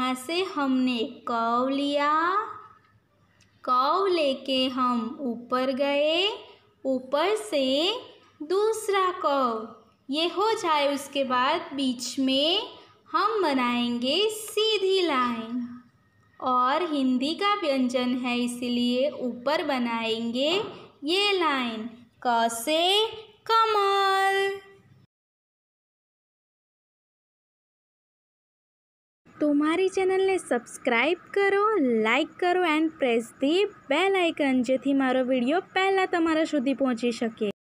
यहाँ से हमने कौ लिया, कौ लेके हम ऊपर गए, ऊपर से दूसरा कौ, ये हो जाए उसके बाद बीच में हम बनाएंगे सीधी लाइन। और हिंदी का व्यंजन है इसलिए ऊपर बनाएंगे ये लाइन, क से कमल। तो हमारी चैनल ने सब्सक्राइब करो, लाइक करो and press the bell icon, जेથી મારો વિડીયો પહેલાં તમારા સુધી પહોંચી શકે।